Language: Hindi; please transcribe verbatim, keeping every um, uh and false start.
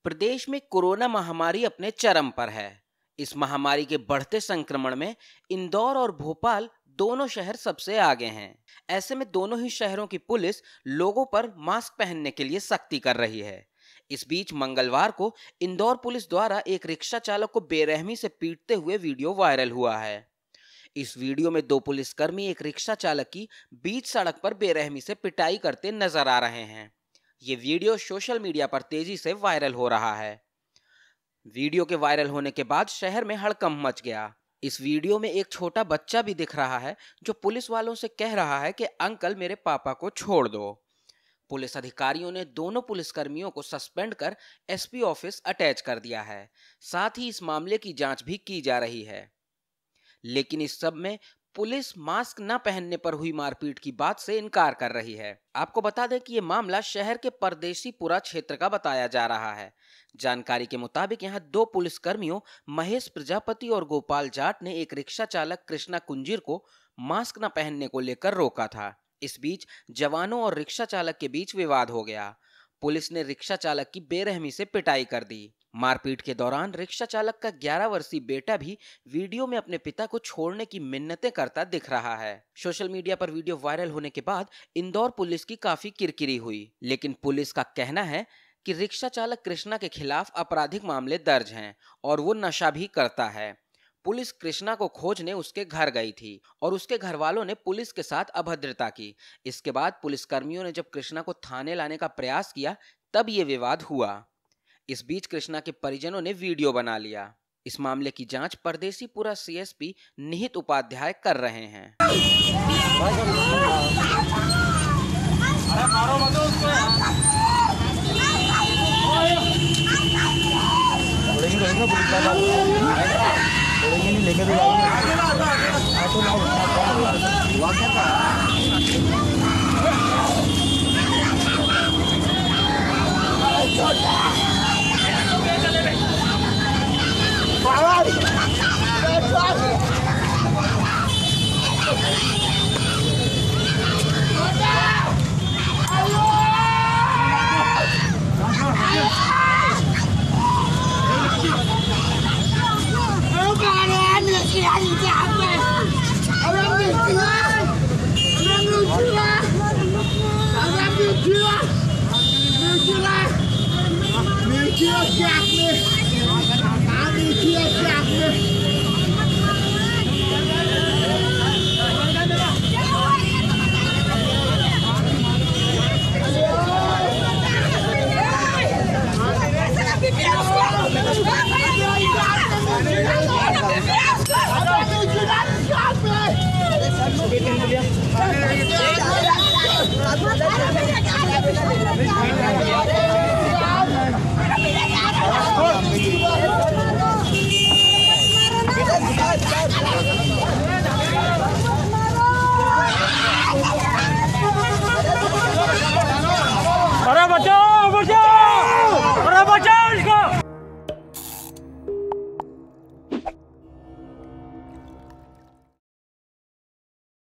प्रदेश में कोरोना महामारी अपने चरम पर है। इस महामारी के बढ़ते संक्रमण में इंदौर और भोपाल दोनों शहर सबसे आगे हैं। ऐसे में दोनों ही शहरों की पुलिस लोगों पर मास्क पहनने के लिए सख्ती कर रही है। इस बीच मंगलवार को इंदौर पुलिस द्वारा एक रिक्शा चालक को बेरहमी से पीटते हुए वीडियो वायरल हुआ है। इस वीडियो में दो पुलिसकर्मी एक रिक्शा चालक की बीच सड़क पर बेरहमी से पिटाई करते नजर आ रहे हैं। ये वीडियो सोशल मीडिया पर तेजी से वायरल हो रहा है। वीडियो के वायरल होने के बाद शहर में हड़कंप मच गया। इस वीडियो में एक छोटा बच्चा भी दिख रहा है जो पुलिस वालों से कह रहा है कि अंकल मेरे पापा को छोड़ दो। पुलिस अधिकारियों ने दोनों पुलिसकर्मियों को सस्पेंड कर एसपी ऑफिस अटैच कर दिया है। साथ ही इस मामले की जांच भी की जा रही है। लेकिन इस सब में पुलिस मास्क न पहनने पर हुई मारपीट की बात से इनकार कर रही है। आपको बता दें कि ये मामला शहर के परदेसीपुरा क्षेत्र का बताया जा रहा है। जानकारी के मुताबिक यहां दो पुलिसकर्मियों महेश प्रजापति और गोपाल जाट ने एक रिक्शा चालक कृष्णा कुंजीर को मास्क न पहनने को लेकर रोका था। इस बीच जवानों और रिक्शा चालक के बीच विवाद हो गया। पुलिस ने रिक्शा चालक की बेरहमी से पिटाई कर दी। मारपीट के दौरान रिक्शा चालक का ग्यारह वर्षीय बेटा भी वीडियो में अपने पिता को छोड़ने की मिन्नतें करता दिख रहा है। सोशल मीडिया पर वीडियो वायरल होने के बाद इंदौर पुलिस की काफी किरकिरी हुई, लेकिन पुलिस का कहना है कि रिक्शा चालक कृष्णा के खिलाफ आपराधिक मामले दर्ज हैं और वो नशा भी करता है। पुलिस कृष्णा को खोजने उसके घर गई थी और उसके घर वालों ने पुलिस के साथ अभद्रता की। इसके बाद पुलिसकर्मियों ने जब कृष्णा को थाने लाने का प्रयास किया तब ये विवाद हुआ। इस बीच कृष्णा के परिजनों ने वीडियो बना लिया। इस मामले की जांच परदेसीपुरा सीएसपी निहित उपाध्याय कर रहे हैं। अरे बचाओ बचाओ अरे बचाओ इसको।